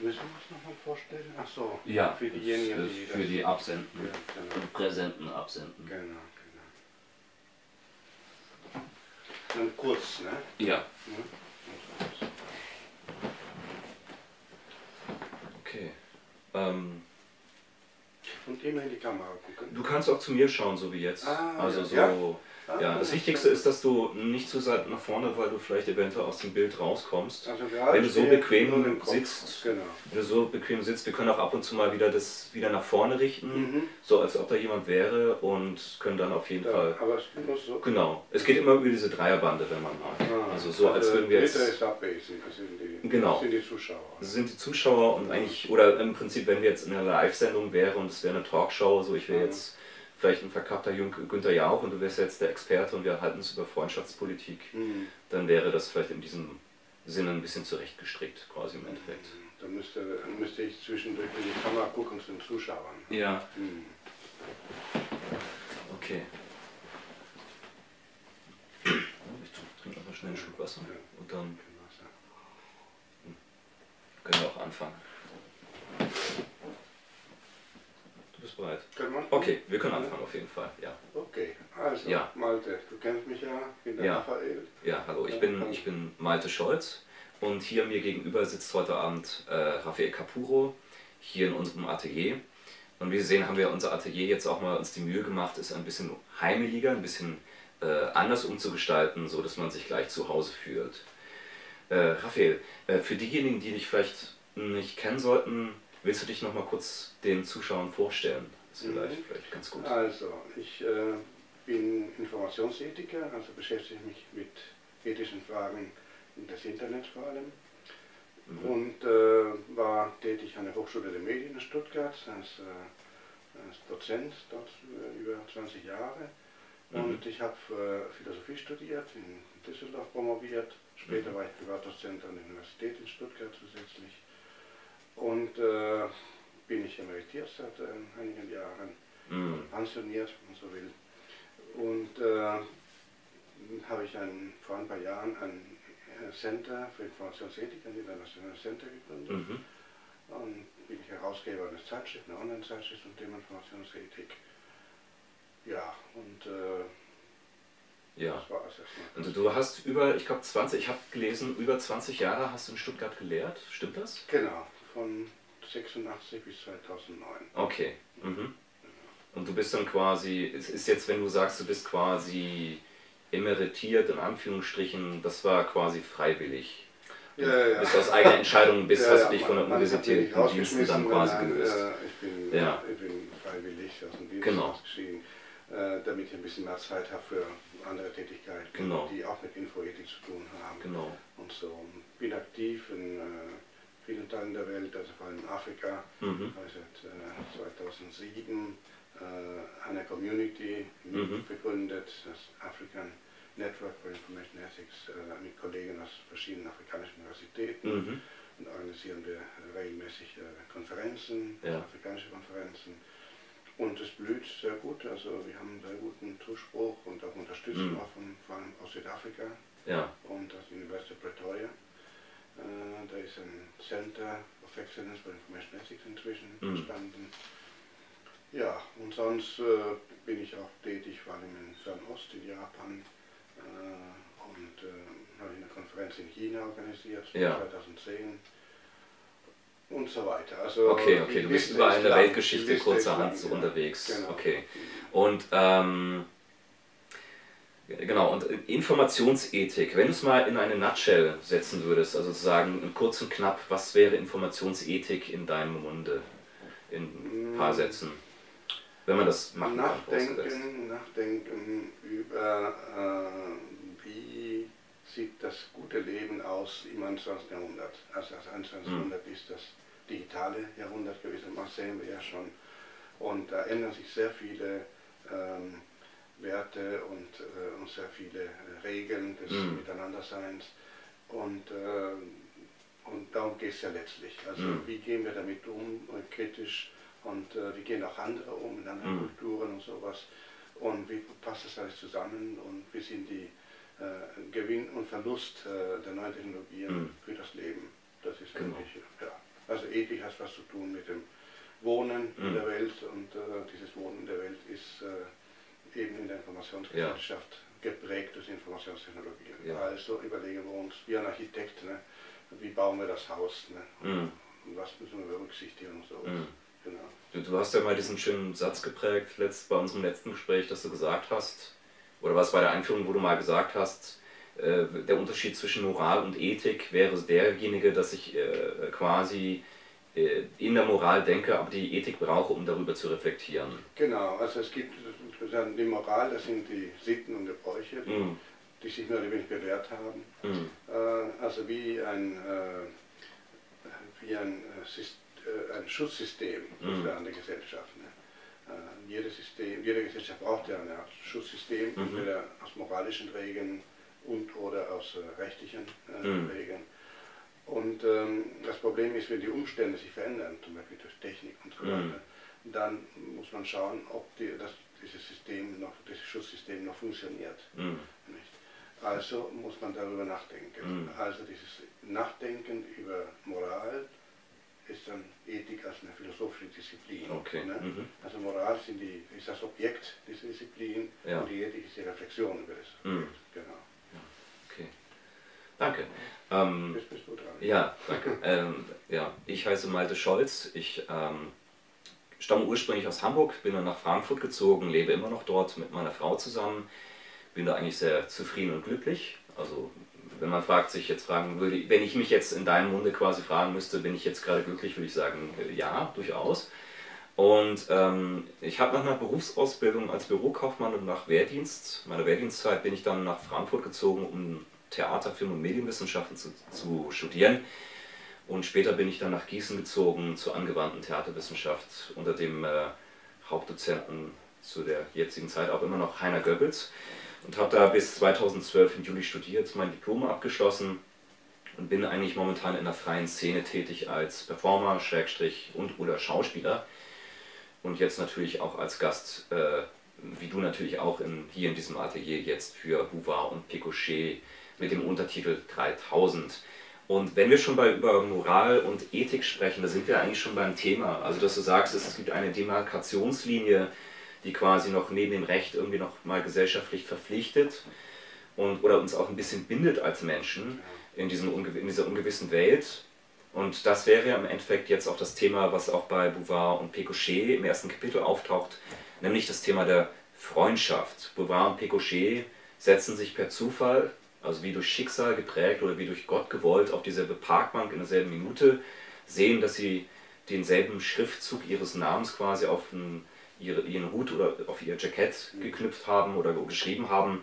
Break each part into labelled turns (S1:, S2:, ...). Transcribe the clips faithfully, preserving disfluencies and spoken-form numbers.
S1: Müssen wir uns nochmal vorstellen? Ach so,
S2: Ja,
S1: für diejenigen,
S2: das,
S1: die
S2: für
S1: das,
S2: die Absenden,
S1: ja, genau.
S2: die Präsenten absenden.
S1: Genau, genau. Dann kurz, ne?
S2: Ja.
S1: Ja.
S2: Okay. Ähm,
S1: Und immer in die Kamera gucken.
S2: du kannst auch zu mir schauen, so wie jetzt.
S1: Ah,
S2: also
S1: ja.
S2: so.
S1: Ja? Ah,
S2: Ja, das Wichtigste ist, dass du nicht zu weit nach vorne, weil du vielleicht eventuell aus dem Bild rauskommst.
S1: Also
S2: wenn du so
S1: stehe, nur
S2: bequem
S1: den Kopf.
S2: sitzt,
S1: Genau.
S2: wenn du so bequem sitzt, wir können auch ab und zu mal wieder das wieder nach vorne richten,
S1: Mhm.
S2: so als ob da jemand wäre und können dann auf jeden
S1: Ja,
S2: Fall.
S1: aber es muss so.
S2: Genau. Es geht immer über diese Dreierbande, wenn man mag.
S1: Ah,
S2: also so als würden wir jetzt.
S1: Ist abwesend, das sind die,
S2: Genau.
S1: das sind die Zuschauer.
S2: Das sind die Zuschauer und eigentlich, oder im Prinzip, wenn wir jetzt in einer Live-Sendung wären und es wäre eine Talkshow, so ich wäre
S1: Mhm.
S2: jetzt vielleicht ein verkappter Günther Jauch und du wärst jetzt der Experte und wir halten uns über Freundschaftspolitik,
S1: Mhm.
S2: dann wäre das vielleicht in diesem Sinne ein bisschen zurechtgestrickt, quasi im Endeffekt.
S1: Dann müsste, dann müsste ich zwischendurch in die Kamera gucken zu den Zuschauern.
S2: Ja.
S1: Mhm.
S2: Okay. Ich trinke aber schnell einen Schluck Wasser
S1: Ja.
S2: und dann können wir auch anfangen. Du bist bereit?
S1: Können wir?
S2: Okay, wir können anfangen auf jeden Fall, ja.
S1: Okay, also
S2: Ja.
S1: Malte, du kennst mich ja, ich bin der
S2: Ja.
S1: Raphael.
S2: Ja, hallo, ich bin, ich bin Malte Scholz und hier mir gegenüber sitzt heute Abend äh, Raphael Capuro, hier in unserem Atelier. Und wie Sie sehen, haben wir unser Atelier jetzt auch mal uns die Mühe gemacht, es ein bisschen heimeliger, ein bisschen äh, anders umzugestalten, so dass man sich gleich zu Hause fühlt. Äh, Raphael, äh, für diejenigen, die dich vielleicht nicht kennen sollten, willst du dich noch mal kurz den Zuschauern vorstellen? Das ist vielleicht,
S1: Mhm.
S2: vielleicht ganz gut.
S1: Also, ich äh, bin Informationsethiker, also beschäftige mich mit ethischen Fragen des Internets vor allem.
S2: Mhm.
S1: Und äh, war tätig an der Hochschule der Medien in Stuttgart als, äh, als Dozent dort äh, über zwanzig Jahre. Und
S2: Mhm.
S1: ich habe äh, Philosophie studiert, in Düsseldorf promoviert. Später
S2: Mhm.
S1: war ich Privatdozent an der Universität in Stuttgart zusätzlich. Und äh, bin ich emeritiert seit äh, einigen Jahren,
S2: Mhm.
S1: pensioniert, wenn man so will. Und äh, habe ich ein, vor ein paar Jahren ein Center für Informationsethik, ein internationales Center gegründet.
S2: Mhm.
S1: Und bin ich Herausgeber eines Zeitschrift, einer Online-Zeitschrift zum Thema Informationsethik. Ja, und äh,
S2: Ja.
S1: das war es erstmal.
S2: Und du hast über, ich glaube zwanzig, ich habe gelesen, über zwanzig Jahre hast du in Stuttgart gelehrt, stimmt das?
S1: Genau, von sechsundachtzig bis zweitausendneun.
S2: Okay. Mhm. Und du bist dann quasi, es ist jetzt, wenn du sagst, du bist quasi emeritiert, in Anführungsstrichen, das war quasi freiwillig.
S1: Ja, ja, ja.
S2: Du bist aus eigener Entscheidung, bist,
S1: Ja,
S2: hast
S1: ja,
S2: du dich von der
S1: man- man hat mich
S2: Universität
S1: nicht
S2: in Diensten dann
S1: rausgeschmissen,
S2: quasi
S1: nein,
S2: gelöst.
S1: äh, ich, bin,
S2: Ja.
S1: ich bin freiwillig aus dem Dienst
S2: Genau.
S1: ausgeschieden, äh, damit ich ein bisschen mehr Zeit habe für andere Tätigkeiten,
S2: Genau.
S1: die auch mit Infoethik zu tun haben.
S2: Genau.
S1: Und so bin aktiv in äh, vielen Teilen der Welt, also vor allem in Afrika.
S2: Mhm.
S1: Ich habe seit äh, zweitausendsieben äh, eine Community
S2: Mhm.
S1: begründet, das African Network for Information Ethics, äh, mit Kollegen aus verschiedenen afrikanischen Universitäten.
S2: Mhm.
S1: Und organisieren wir regelmäßig äh, Konferenzen,
S2: Ja.
S1: afrikanische Konferenzen. Und es blüht sehr gut, also wir haben einen sehr guten Zuspruch und auch Unterstützung,
S2: Mhm.
S1: auch von, vor allem aus Südafrika
S2: Ja.
S1: und aus der University of Pretoria. Äh, da ist ein Center of Excellence for Information Ethics inzwischen
S2: Mhm.
S1: entstanden. Ja, und sonst äh, bin ich auch tätig, vor allem in Fernost, in Japan. Äh, und äh, habe eine Konferenz in China organisiert,
S2: Ja.
S1: zweitausendzehn. Und so weiter. Also
S2: Okay,
S1: die
S2: okay, du bist
S1: Liste
S2: überall
S1: ist
S2: in der
S1: lang. Die
S2: Weltgeschichte
S1: Liste ist
S2: kurzerhand
S1: lang,
S2: so
S1: ja.
S2: unterwegs.
S1: Genau.
S2: Okay. Und ähm, genau, und Informationsethik, wenn du es mal in eine Nutshell setzen würdest, also sozusagen kurz und knapp, was wäre Informationsethik in deinem Munde? In ein paar Sätzen. Wenn man das machen kann, vorausgesetzt.
S1: Nachdenken, nachdenken über äh, wie sieht das gute Leben aus im einundzwanzigsten Jahrhundert. Also das einundzwanzigste
S2: Mhm.
S1: Jahrhundert ist das digitale Jahrhundert gewesen, das sehen wir ja schon. Und da ändern sich sehr viele ähm, Werte und, äh, und sehr viele äh, Regeln des
S2: Mhm.
S1: Miteinanderseins. Und, äh, und darum geht es ja letztlich. Also
S2: Mhm.
S1: wie gehen wir damit um, äh, kritisch, und äh, wie gehen auch andere um in anderen
S2: Mhm.
S1: Kulturen und sowas. Und wie passt das alles zusammen und wie sind die äh, Gewinn und Verlust äh, der neuen Technologien
S2: Mhm.
S1: für das Leben. Das ist
S2: Genau.
S1: eigentlich, ja. Also Ethik hat was zu tun mit dem Wohnen
S2: mhm.
S1: in der Welt und äh, dieses Wohnen in der Welt ist äh, eben in der Informationsgesellschaft ja. geprägt durch Informationstechnologien. Ja. Also überlegen wir uns, wie ein Architekt, ne, wie bauen wir das Haus, ne,
S2: mhm.
S1: und was müssen wir berücksichtigen und so.
S2: Mhm.
S1: Genau.
S2: Du, du hast ja mal diesen schönen Satz geprägt letzt, bei unserem letzten Gespräch, dass du gesagt hast, oder was bei der Einführung, wo du mal gesagt hast, äh, der Unterschied zwischen Moral und Ethik wäre derjenige, dass ich äh, quasi äh, in der Moral denke, aber die Ethik brauche, um darüber zu reflektieren.
S1: Genau, also es gibt die Moral, das sind die Sitten und Gebräuche, die, mm. die sich mehr oder weniger bewährt haben. Mm. Äh, also wie ein, äh, wie ein, äh, ein Schutzsystem mm. für eine Gesellschaft. Ne? Äh, jede, System, jede Gesellschaft braucht ja eine Art Schutzsystem, mm. entweder aus moralischen Regeln und oder aus äh, rechtlichen äh, mm. Regeln. Und ähm, das Problem ist, wenn die Umstände sich verändern, zum Beispiel durch Technik und so weiter, mm. dann muss man schauen, ob die, das, dieses System noch, dieses Schutzsystem noch funktioniert. Mm. Nicht? Also muss man darüber nachdenken. Mm. Also dieses Nachdenken über Moral ist dann Ethik als eine philosophische Disziplin.
S2: Okay.
S1: Ne?
S2: Mhm.
S1: Also Moral sind die, ist das Objekt dieser Disziplin ja. und die Ethik ist die Reflexion über das Objekt. Mm. Genau.
S2: Okay. Danke. Ähm,
S1: Jetzt bist du dran.
S2: Ja, danke. ähm, ja, ich heiße Malte Scholz. Ich ähm, stamme ursprünglich aus Hamburg, bin dann nach Frankfurt gezogen, lebe immer noch dort mit meiner Frau zusammen. Bin da eigentlich sehr zufrieden und glücklich. Also wenn man fragt, sich jetzt fragen würde, wenn ich mich jetzt in deinem Munde quasi fragen müsste, bin ich jetzt gerade glücklich, würde ich sagen, ja, durchaus. Und ähm, ich habe nach einer Berufsausbildung als Bürokaufmann und nach Wehrdienst, meiner Wehrdienstzeit, bin ich dann nach Frankfurt gezogen, um Theater, Film und Medienwissenschaften zu, zu studieren. Und später bin ich dann nach Gießen gezogen zur angewandten Theaterwissenschaft unter dem äh, Hauptdozenten zu der jetzigen Zeit auch immer noch Heiner Goebbels und habe da bis zweitausendzwölf im Juli studiert, mein Diplom abgeschlossen und bin eigentlich momentan in der freien Szene tätig als Performer, Schrägstrich und oder Schauspieler und jetzt natürlich auch als Gast, äh, wie du natürlich auch in, hier in diesem Atelier jetzt für Bouvard und Pécuchet mit dem Untertitel dreitausend. Und wenn wir schon bei, über Moral und Ethik sprechen, da sind wir eigentlich schon beim Thema. Also dass du sagst, es gibt eine Demarkationslinie, die quasi noch neben dem Recht irgendwie noch mal gesellschaftlich verpflichtet und, oder uns auch ein bisschen bindet als Menschen in, diesem, in dieser ungewissen Welt. Und das wäre ja im Endeffekt jetzt auch das Thema, was auch bei Bouvard und Pécuchet im ersten Kapitel auftaucht, nämlich das Thema der Freundschaft. Bouvard und Pécuchet setzen sich per Zufall, also wie durch Schicksal geprägt oder wie durch Gott gewollt, auf dieselbe Parkbank in derselben Minute, sehen, dass sie denselben Schriftzug ihres Namens quasi auf einen, ihre, ihren Hut oder auf ihr Jackett geknüpft haben oder geschrieben haben.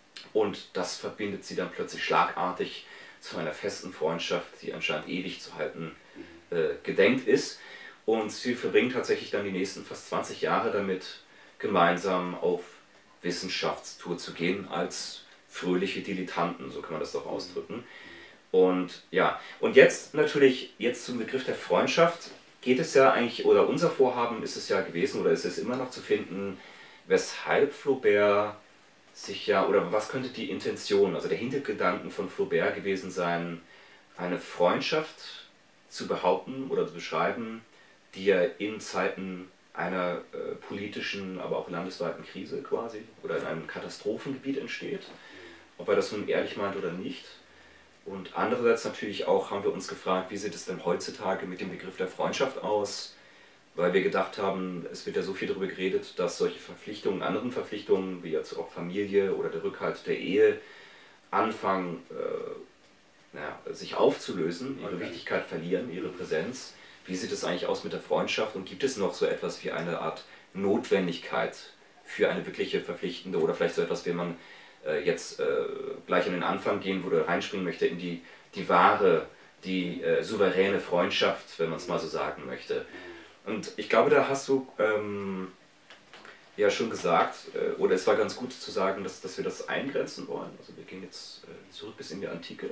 S2: Und das verbindet sie dann plötzlich schlagartig zu einer festen Freundschaft, die anscheinend ewig zu halten äh, gedenkt ist. Und sie verbringen tatsächlich dann die nächsten fast zwanzig Jahre damit, gemeinsam auf Wissenschaftstour zu gehen als fröhliche Dilettanten, so kann man das doch ausdrücken. Und ja, und jetzt natürlich, jetzt zum Begriff der Freundschaft, geht es ja eigentlich, oder unser Vorhaben ist es ja gewesen, oder ist es immer noch zu finden, weshalb Flaubert sich ja, oder was könnte die Intention, also der Hintergedanken von Flaubert gewesen sein, eine Freundschaft zu behaupten oder zu beschreiben, die ja in Zeiten einer äh, politischen, aber auch landesweiten Krise quasi, oder in einem Katastrophengebiet entsteht. Ob er das nun ehrlich meint oder nicht. Und andererseits natürlich auch haben wir uns gefragt, wie sieht es denn heutzutage mit dem Begriff der Freundschaft aus, weil wir gedacht haben, es wird ja so viel darüber geredet, dass solche Verpflichtungen, anderen Verpflichtungen, wie jetzt auch Familie oder der Rückhalt der Ehe, anfangen äh, naja, sich aufzulösen, ihre Wichtigkeit verlieren, ihre Präsenz. Wie sieht es eigentlich aus mit der Freundschaft und gibt es noch so etwas wie eine Art Notwendigkeit für eine wirkliche verpflichtende oder vielleicht so etwas, wie man jetzt äh, gleich an den Anfang gehen würde, reinspringen möchte in die, die wahre, die äh, souveräne Freundschaft, wenn man es mal so sagen möchte. Und ich glaube, da hast du ähm, ja schon gesagt, äh, oder es war ganz gut zu sagen, dass, dass wir das eingrenzen wollen. Also wir gehen jetzt äh, zurück bis in die Antike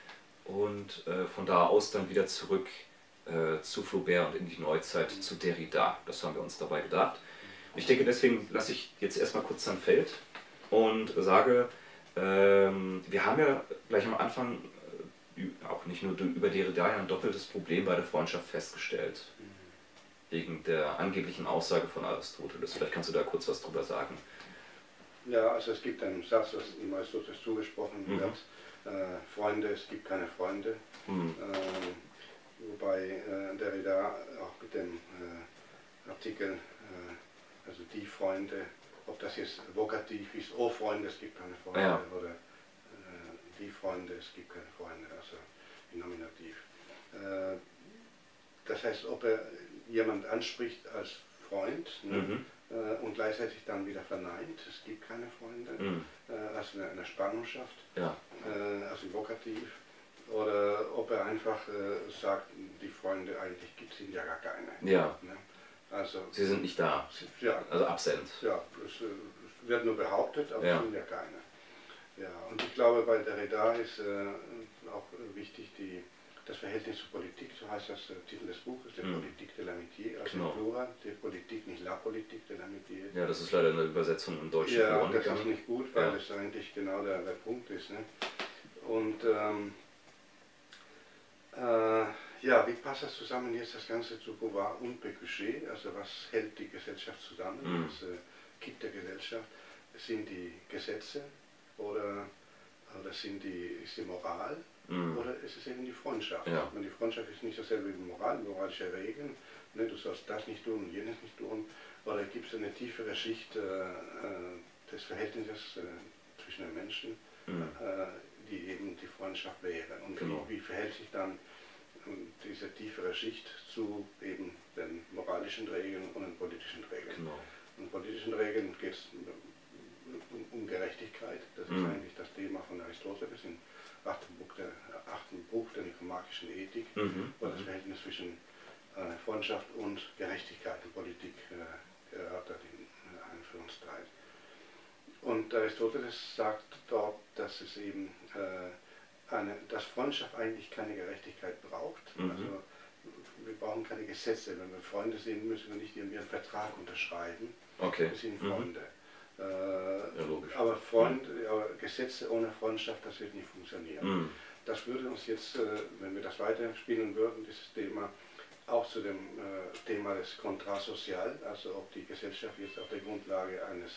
S2: und äh, von da aus dann wieder zurück äh, zu Flaubert und in die Neuzeit zu Derrida. Das haben wir uns dabei gedacht. Und ich denke, deswegen lasse ich jetzt erstmal kurz San Feld und sage, ähm, wir haben ja gleich am Anfang äh, auch nicht nur über Derrida ja ein doppeltes Problem bei der Freundschaft festgestellt. Mhm. Wegen der angeblichen Aussage von Aristoteles. Vielleicht kannst du da kurz was drüber sagen.
S1: Ja, also es gibt einen Satz, das dem Aristoteles zugesprochen mhm. wird. Äh, Freunde, es gibt keine Freunde. Mhm. Äh, wobei äh, Derrida auch mit dem äh, Artikel, äh, also die Freunde, ob das jetzt vokativ ist, oh Freunde, es gibt keine Freunde, ja. oder äh, die Freunde, es gibt keine Freunde, also im Nominativ. Äh, das heißt, ob er jemand anspricht als Freund ne, mhm. äh, und gleichzeitig dann wieder verneint, es gibt keine Freunde, mhm. äh, also eine, eine Spannung schafft, ja. äh, also vokativ, oder ob er einfach äh, sagt, die Freunde eigentlich gibt es ja gar keine.
S2: Ja.
S1: Ne? Also,
S2: sie sind nicht da,
S1: ja,
S2: also absent.
S1: Ja, es, es wird nur behauptet, aber
S2: ja.
S1: es sind ja keine. Ja, und ich glaube, bei Derrida ist äh, auch wichtig die, das Verhältnis zur Politik, so heißt das äh, Titel des Buches, die mm. Politique de l'amitié, also genau. Plural, die Politik, nicht la Politique de l'amitié.
S2: Ja, das ist leider eine Übersetzung im Deutschen.
S1: Ja, das gegangen. Ist nicht gut, weil ja. das eigentlich genau der, der Punkt ist. Ne? Und ähm, äh, ja, wie passt das zusammen jetzt das Ganze zu Beauvoir und Pécuchet? Also was hält die Gesellschaft zusammen? Mm. Das äh, Kitt der Gesellschaft sind die Gesetze oder, oder sind die, ist die Moral? Mm. Oder ist es eben die Freundschaft?
S2: Ja.
S1: Die Freundschaft ist nicht dasselbe wie Moral, moralische Regeln, ne, du sollst das nicht tun und jenes nicht tun. Oder gibt es eine tiefere Schicht äh, des Verhältnisses äh, zwischen den Menschen, mm. äh, die eben die Freundschaft wäre? Und genau. wie, wie verhält sich dann diese tiefere Schicht zu eben den moralischen Regeln und den politischen Regeln?
S2: Genau.
S1: Und politischen Regeln geht es um, um Gerechtigkeit, das mm. ist eigentlich das Thema von Aristoteles im achten Buch der, achten Buch der Nikomachischen Ethik, mhm. wo das Verhältnis zwischen äh, Freundschaft und Gerechtigkeit in Politik äh, erörtert in äh, Einführungsteil. Und Aristoteles sagt dort, dass es eben äh, eine, dass Freundschaft eigentlich keine Gerechtigkeit braucht. Mhm. Also wir brauchen keine Gesetze. Wenn wir Freunde sind, müssen wir nicht irgendwie einen Vertrag unterschreiben.
S2: Okay.
S1: Wir sind Freunde. Mhm.
S2: Ja, logisch.
S1: Aber Freund, ja, Gesetze ohne Freundschaft, das wird nicht funktionieren. Mm. Das würde uns jetzt, wenn wir das weiterspielen würden, dieses Thema, auch zu dem äh, Thema des Contrat social, also ob die Gesellschaft jetzt auf der Grundlage eines,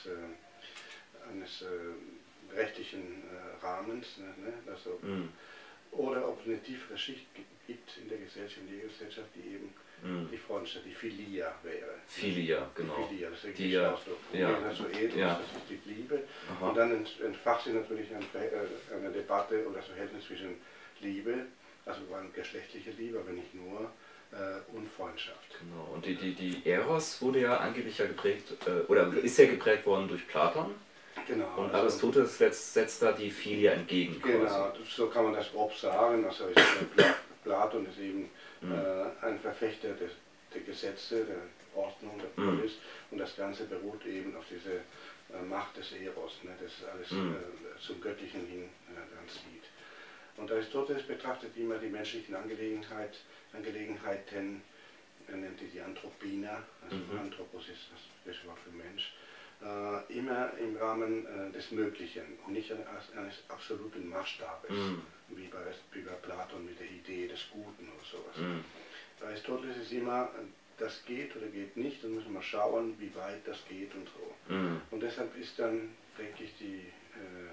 S1: äh, eines äh, rechtlichen äh, Rahmens, ne, ne, also, mm. oder ob es eine tiefere Schicht gibt in der Gesellschaft, in der Gesellschaft, die eben mm. die Freundschaft, die Philia wäre.
S2: Philia, genau.
S1: Die Philia, das ist
S2: die, ja,
S1: ja. Also Ethos, ja. das ist die Liebe. Aha. Und dann entfacht sich natürlich eine, eine Debatte oder das Verhältnis zwischen Liebe, also eine geschlechtliche Liebe, aber nicht nur, äh, und Freundschaft.
S2: Genau, und die, die, die Eros wurde ja angeblich ja geprägt, äh, oder ist ja geprägt worden durch Platon.
S1: Genau.
S2: Und Aristoteles setzt, setzt da die Philia entgegen.
S1: Genau, quasi. So kann man das grob sagen. Also ist Platon ist eben mhm. äh, ein Verfechter des, der Gesetze, der Ordnung, der Polis, mhm. und das Ganze beruht eben auf diese äh, Macht des Eros, ne, das alles mhm. äh, zum Göttlichen hin äh, dann zieht. Und Aristoteles betrachtet immer die menschlichen Angelegenheit, Angelegenheiten, er nennt die die Anthropina, also mhm. Anthropos ist das griechische Wort für Mensch, äh, immer im Rahmen äh, des Möglichen und nicht eines, eines absoluten Maßstabes, mhm. wie, bei, wie bei Platon mit der Idee des Guten oder sowas. Mhm. Aristoteles ist immer, das geht oder geht nicht, dann müssen wir schauen, wie weit das geht und so. Mhm. Und deshalb ist dann, denke ich, die, äh,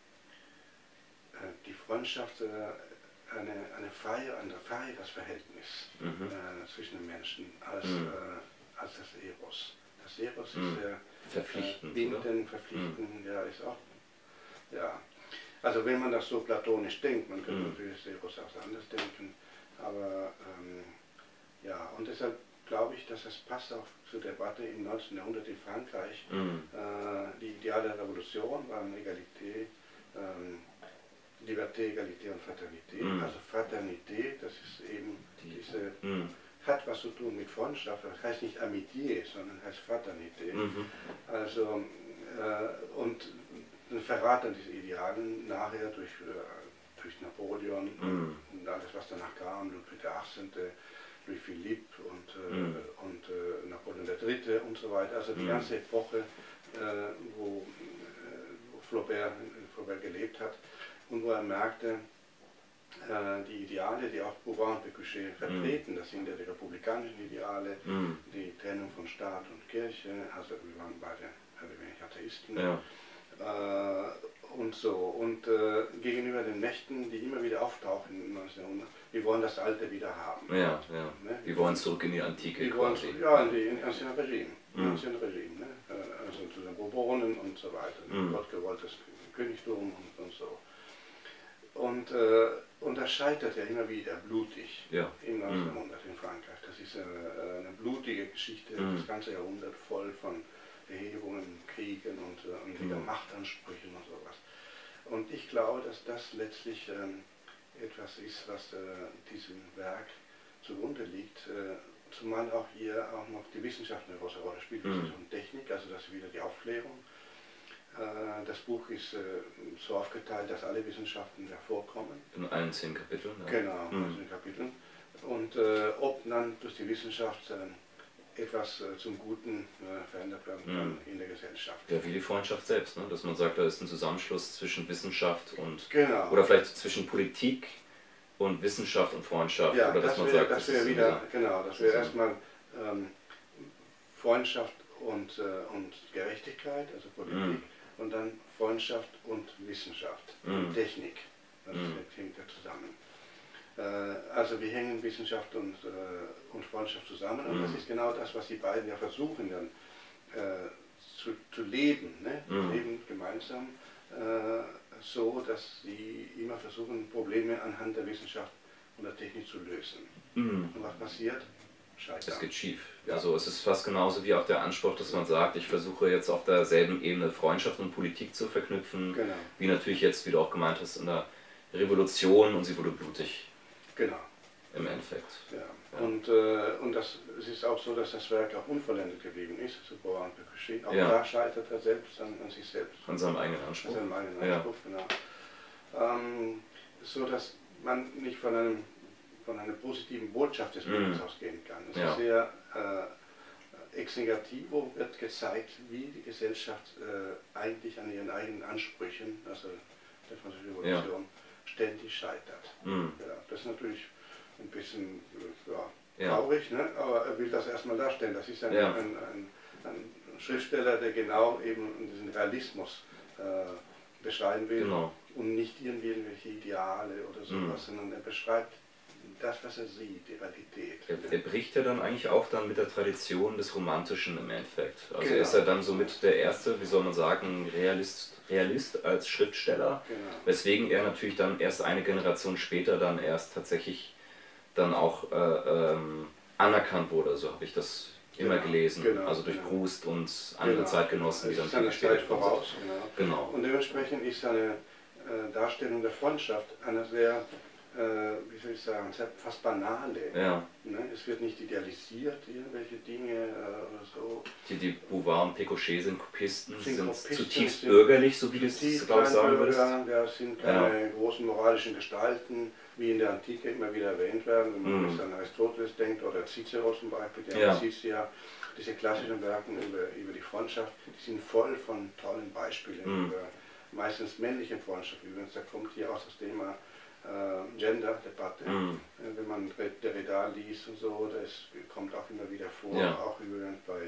S1: die Freundschaft äh, eine, eine freie, ein freieres Verhältnis mhm. äh, zwischen den Menschen als, mhm. äh, als das Eros. Das Eros mhm. ist der
S2: verpflichtend,
S1: äh, binden, verpflichtend, mhm. ja, ist auch, ja. Also wenn man das so platonisch denkt, man könnte mhm. natürlich das Eros auch anders denken, aber ähm, ja, und deshalb glaube ich, dass es passt auch zur Debatte im neunzehnten Jahrhundert in Frankreich. Mhm. Äh, die ideale Revolution war eine Egalité, ähm, Liberté, Egalité und Fraternité. Mhm. Also Fraternité, das ist eben die, diese, mhm. hat was zu tun mit Freundschaft, das heißt nicht Amitié, sondern heißt Fraternité. Mhm. Also, äh, und ein Verrat an diese Idealen nachher durch, äh, durch Napoleon mhm. und alles, was danach kam, Ludwig der achtzehnte, Louis Philippe und, äh, mhm. und äh, Napoleon der dritte und so weiter. Also die mhm. ganze Epoche, äh, wo, äh, wo Flaubert, Flaubert gelebt hat und wo er merkte, äh, die Ideale, die auch Bouvard und Pécuchet vertreten, das sind ja die republikanischen Ideale, mm. die Trennung von Staat und Kirche, also wir waren beide ein wenig Atheisten.
S2: Ja.
S1: Äh, und so. Und äh, gegenüber den Mächten, die immer wieder auftauchen in neunzehnhundert, wir wollen das Alte wieder haben.
S2: Ja, ja. Ne? Wir wollen zurück in die Antike
S1: wir
S2: quasi.
S1: Wollen, ja, in die in ancien Regime. Mm. Ancien Regime, ne? Also zu den Bourbonen und so weiter. Mm. Gottgewolltes Königtum und, und so. Und, äh, und das scheitert ja immer wieder blutig
S2: ja.
S1: im neunzehnhundert mm. in Frankreich. Das ist eine, eine blutige Geschichte, mm. das ganze Jahrhundert voll von Erhebungen, Kriegen und, äh, und wieder mm. Machtansprüchen und sowas. Und ich glaube, dass das letztlich ähm, etwas ist, was äh, diesem Werk zugrunde liegt, äh, zumal auch hier auch noch die Wissenschaft eine große Rolle spielt, mm. Wissenschaft und Technik, also das ist wieder die Aufklärung. Äh, das Buch ist äh, so aufgeteilt, dass alle Wissenschaften hervorkommen.
S2: In allen zehn Kapiteln? Ja.
S1: Genau, in mm. zehn Kapiteln. Und äh, ob dann durch die Wissenschaft äh, etwas äh, zum Guten äh, verändert werden kann mm. in der Gesellschaft.
S2: Ja, wie die Freundschaft selbst, ne? Dass man sagt, da ist ein Zusammenschluss zwischen Wissenschaft und,
S1: genau.
S2: oder vielleicht zwischen Politik und Wissenschaft und Freundschaft.
S1: Ja,
S2: oder dass
S1: das
S2: man
S1: wäre,
S2: sagt,
S1: das wäre wieder, genau, das wäre erstmal ähm, Freundschaft und, äh, und Gerechtigkeit, also Politik, mm. und dann Freundschaft und Wissenschaft mm. und Technik. Das mm. hängt ja zusammen. Äh, also wir hängen Wissenschaft und, äh, und Freundschaft zusammen und mm. das ist genau das, was die beiden ja versuchen dann äh, zu, zu leben, ne? Mm. Leben gemeinsam. Äh, so, dass sie immer versuchen, Probleme anhand der Wissenschaft und der Technik zu lösen. Mm. Und was passiert? Scheitern.
S2: Es geht schief.
S1: Ja.
S2: Also es ist fast genauso wie auch der Anspruch, dass man sagt, ich versuche jetzt auf derselben Ebene Freundschaft und Politik zu verknüpfen,
S1: genau.
S2: wie natürlich jetzt, wie du auch gemeint hast, in der Revolution, und sie wurde blutig.
S1: Genau.
S2: Im Endeffekt.
S1: Ja. Ja. Und, äh, und das, es ist auch so, dass das Werk auch unvollendet geblieben ist, zu Bouvard und Pécuchet. Auch
S2: ja.
S1: da scheitert er selbst an, an sich selbst.
S2: An seinem eigenen Anspruch.
S1: An seinem eigenen Anspruch, ja. Genau. Ähm, so dass man nicht von, einem, von einer positiven Botschaft des Buches mm. ausgehen kann. Es
S2: ja.
S1: ist sehr äh, ex negativo wird gezeigt, wie die Gesellschaft äh, eigentlich an ihren eigenen Ansprüchen, also der Französischen Revolution, ja. ständig scheitert. Mm. Ja, das ist natürlich ein bisschen ja,
S2: ja.
S1: traurig, ne? Aber er will das erstmal darstellen. Das ist ein,
S2: ja.
S1: ein, ein, ein Schriftsteller, der genau eben diesen Realismus äh, beschreiben will
S2: genau.
S1: und nicht irgendwie irgendwelche Ideale oder sowas, mm. sondern er beschreibt das, was er sieht, die Realität.
S2: Er, er bricht ja dann eigentlich auch dann mit der Tradition des Romantischen im Endeffekt. Also
S1: genau.
S2: ist er dann somit der erste, wie soll man sagen, Realist, Realist als Schriftsteller,
S1: genau.
S2: weswegen er natürlich dann erst eine Generation später dann erst tatsächlich dann auch äh, ähm, anerkannt wurde, so habe ich das immer
S1: genau.
S2: gelesen,
S1: genau.
S2: also durch
S1: genau.
S2: Proust und andere
S1: genau.
S2: Zeitgenossen, die dann
S1: seine Zeit voraus. Genau.
S2: Genau.
S1: Und dementsprechend ist seine äh, Darstellung der Freundschaft eine sehr, äh, wie soll ich sagen, sehr fast banale.
S2: Ja.
S1: Ne? Es wird nicht idealisiert, irgendwelche Dinge äh, oder so.
S2: Die, die Bouvard und Pécuchet sind Kopisten, sind, sind
S1: Kopisten,
S2: zutiefst
S1: sind
S2: bürgerlich, so wie du es glaube ich sagen würdest.
S1: Ja, sind keine ja. großen moralischen Gestalten, wie in der Antike immer wieder erwähnt werden, wenn man mm. an Aristoteles denkt oder Cicero zum Beispiel, der
S2: ja.
S1: Cicero, diese klassischen Werken über, über die Freundschaft, die sind voll von tollen Beispielen mm. über meistens männliche Freundschaft. Übrigens, da kommt hier auch das Thema äh, Gender-Debatte. Mm. Äh, wenn man Derrida liest und so, das kommt auch immer wieder vor,
S2: ja.
S1: auch übrigens bei,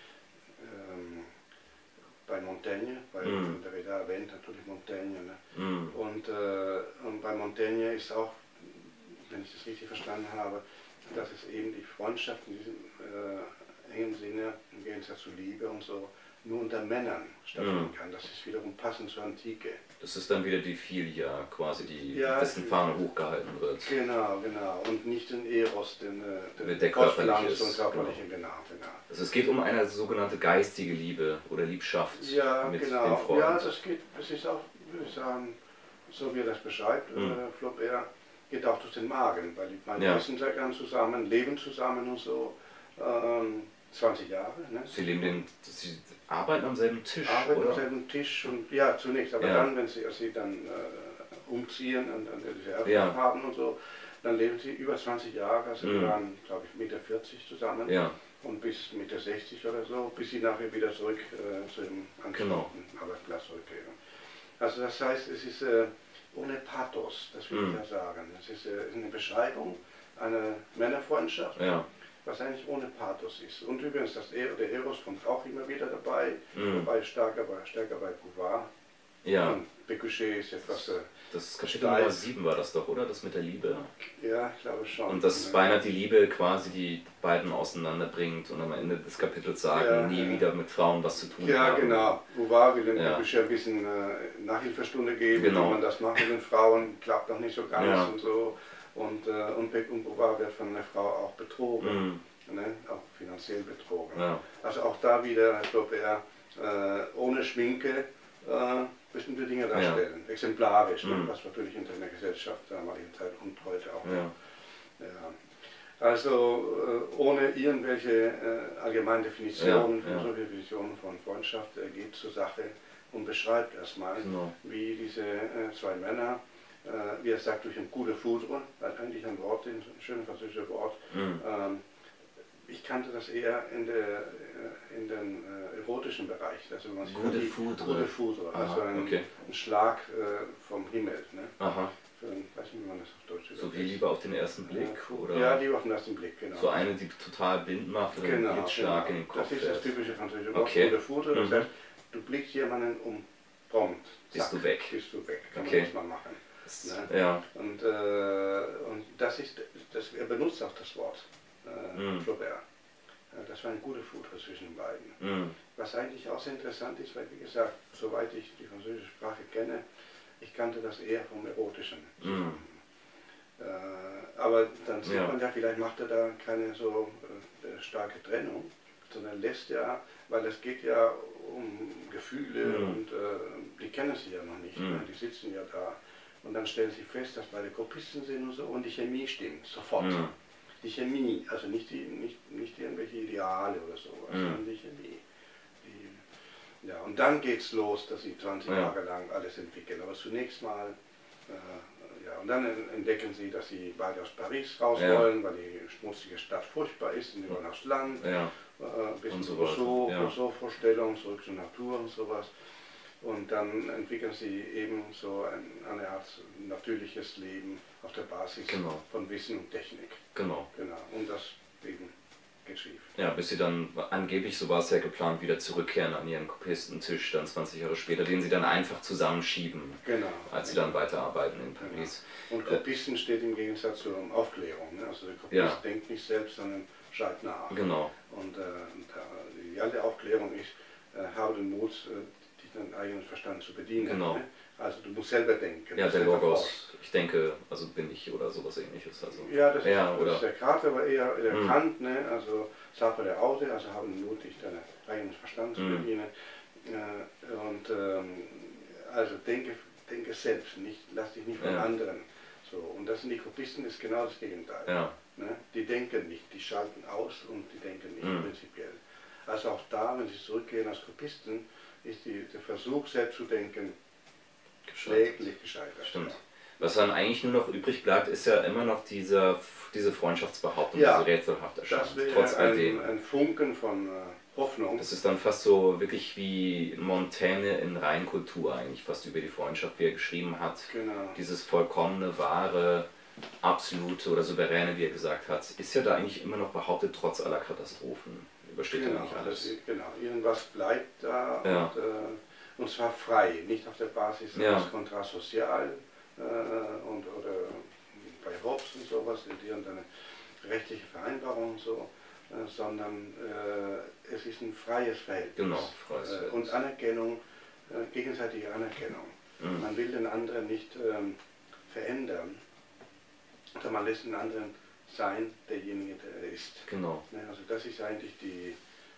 S1: ähm, bei Montaigne, bei
S2: mm.
S1: Derrida erwähnt natürlich Montaigne. Ne?
S2: Mm.
S1: Und, äh, und bei Montaigne ist auch, wenn ich das richtig verstanden habe, dass es eben die Freundschaft in diesem äh, engen Sinne, im Gegensatz zu Liebe und so, nur unter Männern stattfinden mm. kann. Das ist wiederum passend zur Antike.
S2: Das ist dann wieder die Philia, quasi, die
S1: ja,
S2: dessen Fahne hochgehalten wird.
S1: Genau, genau. Und nicht den Eros, den, den
S2: der körperliche ist.
S1: Und körperliche, genau. genau, genau.
S2: Also es geht um eine sogenannte geistige Liebe oder Liebschaft
S1: ja,
S2: mit
S1: genau.
S2: dem Freund.
S1: Ja, das geht, das ist auch, würde ich sagen, so wie er das beschreibt, mm. äh, Flaubert, geht auch durch den Magen, weil die beiden ja. essen sehr gern zusammen, leben zusammen und so. Ähm, zwanzig Jahre. Ne?
S2: Sie leben den, sie arbeiten am selben Tisch,
S1: Arbeiten
S2: oder?
S1: am selben Tisch und ja, zunächst, aber
S2: ja.
S1: dann, wenn sie, als sie dann äh, umziehen und dann diese Erbschaft
S2: ja.
S1: haben und so, dann leben sie über zwanzig Jahre, also
S2: mhm.
S1: wir waren, glaube ich, Mitte vierzig zusammen
S2: ja.
S1: und bis Mitte sechzig oder so, bis sie nachher wieder zurück äh, zu dem angestellten
S2: genau.
S1: Arbeitsplatz zurückkehren. Also das heißt, es ist, äh, ohne Pathos, das will
S2: Mhm.
S1: ich ja sagen. Es ist äh, eine Beschreibung einer Männerfreundschaft,
S2: Ja.
S1: was eigentlich ohne Pathos ist. Und übrigens, das e der Eros kommt auch immer wieder dabei,
S2: Mhm.
S1: wobei stärker bei, stärker bei Bouvard.
S2: Ja.
S1: Und Pécuchet ist etwas... Äh,
S2: Das Kapitel Nummer sieben war das doch, oder? Das mit der Liebe?
S1: Ja, ich glaube schon.
S2: Und dass beinahe die Liebe quasi die beiden auseinanderbringt und am Ende des Kapitels sagen,
S1: Ja,
S2: nie
S1: ja.
S2: wieder mit Frauen was zu tun
S1: Ja,
S2: haben.
S1: genau. Bouvard will dem
S2: Ja.
S1: Pécuchet ein bisschen äh, Nachhilfestunde geben,
S2: Genau.
S1: wie man das macht mit den Frauen, klappt noch nicht so ganz
S2: Ja.
S1: und so. Und, äh, und, Pe- und Bouvard wird von einer Frau auch betrogen,
S2: Mhm.
S1: ne? Auch finanziell betrogen.
S2: Ja.
S1: Also auch da wieder, als ob er äh, ohne Schminke äh, bestimmte Dinge darstellen, ja. exemplarisch,
S2: Mhm.
S1: ne? Was natürlich in der Gesellschaft der damaligen Zeit und heute auch.
S2: Ja.
S1: Ja. Also äh, ohne irgendwelche äh, allgemeinen Definitionen,
S2: Ja, ja.
S1: so Definitionen von Freundschaft, er geht zur Sache und beschreibt erstmal,
S2: Genau.
S1: wie diese äh, zwei Männer, äh, wie er sagt, durch ein coup de foudre, eigentlich ein Wort, ein schönes französisches Wort,
S2: Mhm.
S1: ähm, ich kannte das eher in, der, äh, in den äh, erotischen Bereich. Also man
S2: Coup de foudre.
S1: Coup de foudre, also
S2: Aha,
S1: ein,
S2: okay.
S1: ein Schlag äh, vom Himmel. Ne?
S2: Aha.
S1: Für, ich weiß nicht, wie man das auf Deutsch
S2: So wie Liebe auf den ersten Blick? Oder
S1: Ja, Liebe auf den ersten Blick, genau.
S2: so eine, die total blind macht oder
S1: genau,
S2: einen Hitzschlag
S1: genau.
S2: in den Kopf
S1: Das ist das
S2: fährt.
S1: typische französische Wort,
S2: Okay.
S1: Coup de foudre. Das
S2: Mhm.
S1: heißt, du blickst jemanden um, prompt.
S2: Bist
S1: zack,
S2: du weg.
S1: Bist du weg, kann
S2: Okay.
S1: man das mal machen.
S2: Das,
S1: Ne?
S2: ja.
S1: Und, äh, und das ist, das, er benutzt auch das Wort, äh,
S2: Mhm.
S1: Flaubert. Äh, Das war ein guter Foudre zwischen den beiden.
S2: Mhm.
S1: Was eigentlich auch sehr interessant ist, weil wie gesagt, soweit ich die französische Sprache kenne, ich kannte das eher vom Erotischen.
S2: Mhm.
S1: Äh, aber dann sieht
S2: Ja.
S1: man ja, vielleicht macht er da keine so äh, starke Trennung, sondern lässt ja, weil es geht ja um Gefühle
S2: Mhm.
S1: und äh, die kennen sie ja noch nicht,
S2: Mhm.
S1: ne? Die sitzen ja da und dann stellen sie fest, dass beide Kopisten sind und so und die Chemie stimmt, sofort.
S2: Mhm.
S1: Die Chemie, also nicht, die, nicht, nicht irgendwelche Ideale oder sowas,
S2: Mhm.
S1: sondern die Chemie. Die, ja, und dann geht's los, dass sie zwanzig
S2: Ja.
S1: Jahre lang alles entwickeln. Aber zunächst mal, äh, ja, und dann entdecken sie, dass sie beide aus Paris raus
S2: Ja.
S1: wollen, weil die schmutzige Stadt furchtbar ist und die wollen aufs Land.
S2: Ja.
S1: Äh, ein bisschen
S2: Und so
S1: Rousseau,
S2: weiter, ja.
S1: Rousseau-Vorstellung, zurück zur Natur und sowas. Und dann entwickeln sie eben so ein, eine Art natürliches Leben auf der Basis
S2: Genau.
S1: von Wissen und Technik.
S2: Genau.
S1: Genau, und das eben geht schief.
S2: Ja, bis sie dann angeblich, so war es ja geplant, wieder zurückkehren an ihren Kopistentisch, dann zwanzig Jahre später, den sie dann einfach zusammenschieben,
S1: Genau.
S2: als sie dann weiterarbeiten in Paris.
S1: Und Kopisten steht im Gegensatz zur Aufklärung. Ne? Also der Kopist
S2: Ja.
S1: denkt nicht selbst, sondern schreibt nach.
S2: Genau.
S1: Und, äh, und äh, die alte Aufklärung ist, äh, habe den Mut, äh, dich deinen eigenen Verstand zu bedienen.
S2: Genau.
S1: Ne? Also du musst selber denken.
S2: Ja, der
S1: selber
S2: Logos,
S1: forschen.
S2: ich denke, also bin ich oder sowas ähnliches. Also.
S1: Ja, das,
S2: Ja,
S1: ist, das
S2: oder?
S1: ist der Karte, aber eher der
S2: Mhm.
S1: Kant, ne? Also Sapere Aude, also haben den Mut, dich deinen eigenen Verstand zu
S2: Mhm.
S1: bedienen. Äh, und ähm, also denke, denke selbst, nicht, lass dich nicht von
S2: Ja.
S1: anderen. So, und das sind die Kopisten, ist genau das Gegenteil.
S2: Ja.
S1: Ne? Die denken nicht, die schalten aus und die denken nicht
S2: Mhm.
S1: prinzipiell. Also auch da, wenn sie zurückgehen als Kopisten, ist die, der Versuch, selbst zu denken,
S2: Gescheitert.
S1: kläglich gescheitert.
S2: Stimmt.
S1: Ja.
S2: Was dann eigentlich nur noch übrig bleibt, ist ja immer noch diese, diese Freundschaftsbehauptung,
S1: Ja,
S2: diese rätselhaft erscheint.
S1: Das wäre
S2: Trotz all dem.
S1: ein, ein Funken von äh, Hoffnung.
S2: Das ist dann fast so wirklich wie Montaigne in Reinkultur eigentlich fast über die Freundschaft, wie er geschrieben hat.
S1: Genau.
S2: Dieses vollkommene, wahre, absolute oder souveräne, wie er gesagt hat, ist ja da eigentlich immer noch behauptet, trotz aller Katastrophen. Übersteht ja
S1: Genau,
S2: nicht alles.
S1: das, genau, irgendwas bleibt da
S2: Ja.
S1: und, äh, und zwar frei, nicht auf der Basis
S2: Ja.
S1: des Contrat Social äh, und, oder bei Hobbes und sowas, in deren eine rechtliche Vereinbarung und so, äh, sondern äh, es ist ein freies Verhältnis.
S2: Genau, freies
S1: äh,
S2: Verhältnis.
S1: Und Anerkennung, äh, gegenseitige Anerkennung.
S2: Mhm.
S1: Man will den anderen nicht ähm, verändern, sondern man lässt den anderen sein, derjenige, der er ist.
S2: Genau.
S1: Ne, also das ist eigentlich die,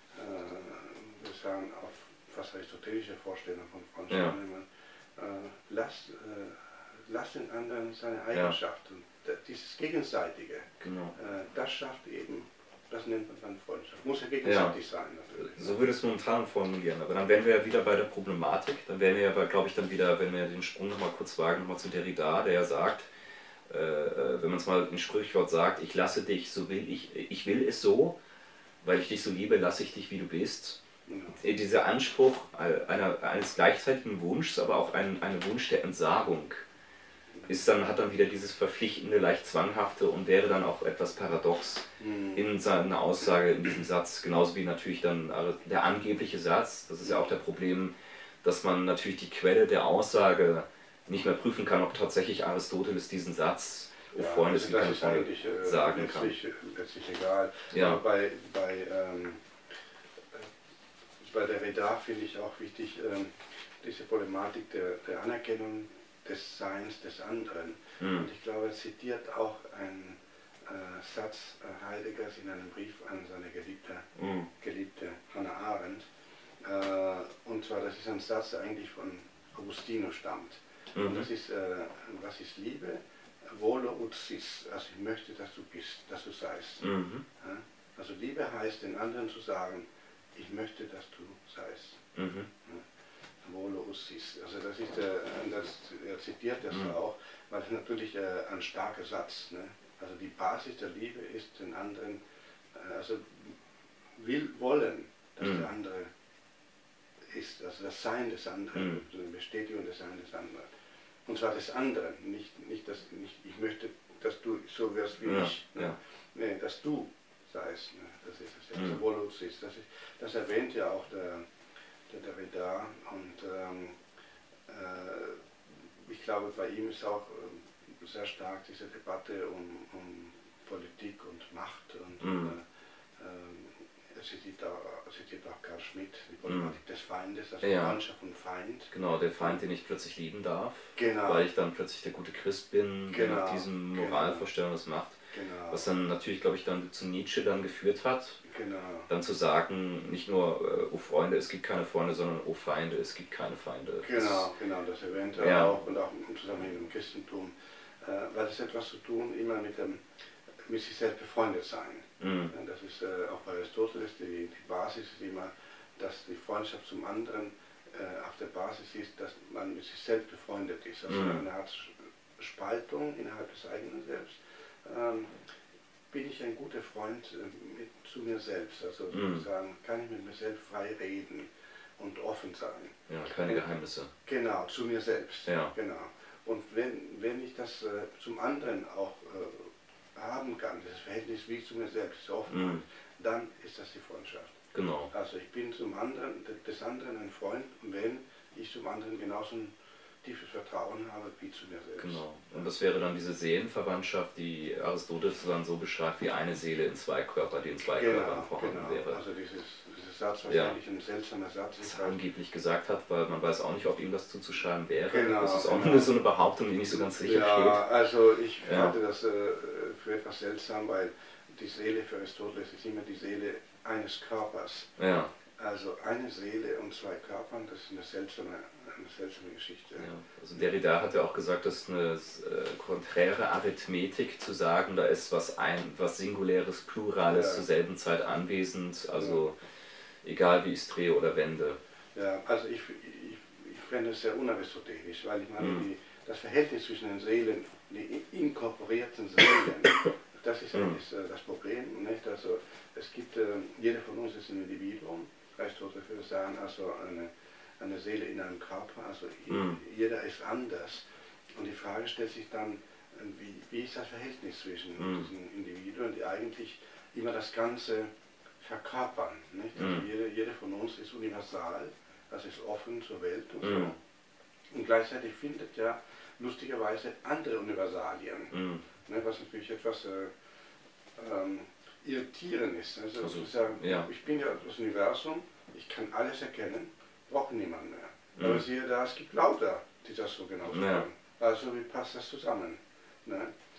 S1: äh, wir sagen, auf fast aristotelische Vorstellung von Freundschaft.
S2: Ja.
S1: Man, äh, lass, äh, lass den anderen seine Eigenschaften, ja. Dieses Gegenseitige,
S2: Genau.
S1: äh, das schafft eben, das nennt man dann Freundschaft. Muss ja gegenseitig
S2: Ja.
S1: sein natürlich.
S2: So würde es momentan formulieren, aber dann wären wir ja wieder bei der Problematik, dann wären wir ja, glaube ich, dann wieder, wenn wir den Sprung nochmal kurz wagen, nochmal zu Derrida, der ja sagt, äh, wenn man es mal in Sprichwort sagt, ich lasse dich, so will ich, ich will es so, weil ich dich so liebe, lasse ich dich, wie du bist.
S1: Ja.
S2: Dieser Anspruch einer, eines gleichzeitigen Wunschs, aber auch ein, ein Wunsch der Entsagung, ist dann, hat dann wieder dieses verpflichtende, leicht zwanghafte und wäre dann auch etwas paradox mhm. in seiner Aussage, in diesem Satz, genauso wie natürlich dann der angebliche Satz, das ist ja auch der Problem, dass man natürlich die Quelle der Aussage nicht mehr prüfen kann, ob tatsächlich Aristoteles diesen Satz,
S1: ja,
S2: Freunde,
S1: also das ist eigentlich äh,
S2: sagen
S1: letztlich,
S2: kann.
S1: letztlich egal.
S2: Ja.
S1: Aber bei, bei, ähm, bei Derrida finde ich auch wichtig, ähm, diese Problematik der, der Anerkennung des Seins des anderen. Mhm. Und ich glaube, er zitiert auch einen äh, Satz äh, Heideggers in einem Brief an seine geliebte, mhm. geliebte Hannah Arendt. Äh, und zwar, das ist ein Satz, der eigentlich von Augustinus stammt. Mhm. Und das ist, äh, was ist Liebe? Volo ut sis, also ich möchte, dass du bist, dass du seist. Mhm. Ja? Also Liebe heißt, den anderen zu sagen, ich möchte, dass du seist. Mhm. Ja? Volo ut sis. Also das ist, äh, das, er zitiert das mhm. auch, weil es natürlich äh, ein starker Satz. Ne? Also die Basis der Liebe ist, den anderen, äh, also will wollen, dass mhm. der andere ist, also das Sein des anderen, mhm. eine Bestätigung des Sein des anderen. Und zwar des anderen, nicht, nicht, dass, nicht ich möchte, dass du so wirst wie ja, ich, ne? Ja. Nee, dass du seist, ne? Das ist das, ja. Mhm. Also, ist. Das, ist, das erwähnt ja auch der, der Derrida und ähm, äh, ich glaube, bei ihm ist auch äh, sehr stark diese Debatte um, um Politik und Macht und mhm. äh, äh, er zitiert auch, zitiert auch Karl Schmitt, die Problematik mhm. des Feindes, also ja. Freundschaft und Feind.
S2: Genau, der Feind, den ich plötzlich lieben darf,
S1: genau.
S2: weil ich dann plötzlich der gute Christ bin, genau. der nach diesem Moralvorstellung das macht.
S1: Genau.
S2: Was dann natürlich, glaube ich, dann zu Nietzsche dann geführt hat,
S1: genau.
S2: dann zu sagen, nicht nur, äh, oh Freunde, es gibt keine Freunde, sondern oh Feinde, es gibt keine Feinde.
S1: Genau, genau, das erwähnt er ja. auch und auch im Zusammenhang mit dem Christentum, äh, weil es etwas zu tun immer mit dem mit sich selbst befreundet sein. Mhm. Das ist äh, auch bei Aristoteles die, die Basis ist immer, dass die Freundschaft zum anderen äh, auf der Basis ist, dass man mit sich selbst befreundet ist. Also mhm. eine Art Spaltung innerhalb des eigenen Selbst. Ähm, bin ich ein guter Freund äh, mit, zu mir selbst? Also mhm. sozusagen, kann ich mit mir selbst frei reden und offen sein.
S2: Ja, keine Geheimnisse.
S1: Genau, zu mir selbst.
S2: Ja.
S1: Genau. Und wenn, wenn ich das äh, zum anderen auch äh, haben kann, das Verhältnis wie ich zu mir selbst offen, mm. dann ist das die Freundschaft.
S2: Genau.
S1: Also ich bin zum anderen, des anderen ein Freund, wenn ich zum anderen genauso ein tiefes Vertrauen habe wie zu mir selbst.
S2: Genau. Und das wäre dann diese Seelenverwandtschaft, die Aristoteles dann so beschreibt wie eine Seele in zwei Körper, die in zwei
S1: genau,
S2: Körpern vorhanden
S1: genau.
S2: wäre.
S1: Also dieses, dieser Satz, was
S2: ja.
S1: eigentlich ein seltsamer Satz
S2: ist. Was er angeblich gesagt hat, weil man weiß auch nicht, ob ihm das zuzuschreiben wäre.
S1: Genau,
S2: das ist auch
S1: genau.
S2: nur so eine Behauptung, die nicht so ganz sicher
S1: ja,
S2: steht.
S1: Ja, also ich
S2: ja.
S1: halte das äh, für etwas seltsam, weil die Seele für Aristoteles ist immer die Seele eines Körpers.
S2: Ja.
S1: Also eine Seele und zwei Körpern, das ist eine seltsame, eine seltsame Geschichte.
S2: Ja. Also Derrida hat ja auch gesagt, das ist eine äh, konträre Arithmetik zu sagen, da ist was ein, was Singuläres, Plurales ja. zur selben Zeit anwesend, also ja. egal wie ich es drehe oder wende.
S1: Ja, also ich, ich, ich fände es sehr unaristotelisch, weil ich meine, mhm. die, das Verhältnis zwischen den Seelen, die inkorporierten Seelen, das ist eigentlich mhm. das Problem, nicht? Also es gibt, äh, jeder von uns ist ein Individuum, Aristoteles würde sagen, also eine, eine Seele in einem Körper, also mm. jeder ist anders. Und die Frage stellt sich dann, wie, wie ist das Verhältnis zwischen mm. diesen Individuen, die eigentlich immer das Ganze verkörpern. Nicht? Also mm. jeder, jeder von uns ist universal, das ist offen zur Welt und so. Mm. Und gleichzeitig findet ja lustigerweise andere Universalien, mm. ne, was natürlich etwas äh, ähm, irritieren ist. Also, also sagen, ja. ich bin ja das Universum, ich kann alles erkennen, brauche niemanden mehr. Mhm. Aber siehe da, es gibt lauter, die das so genau sagen. Ja. Also wie passt das zusammen? Ne?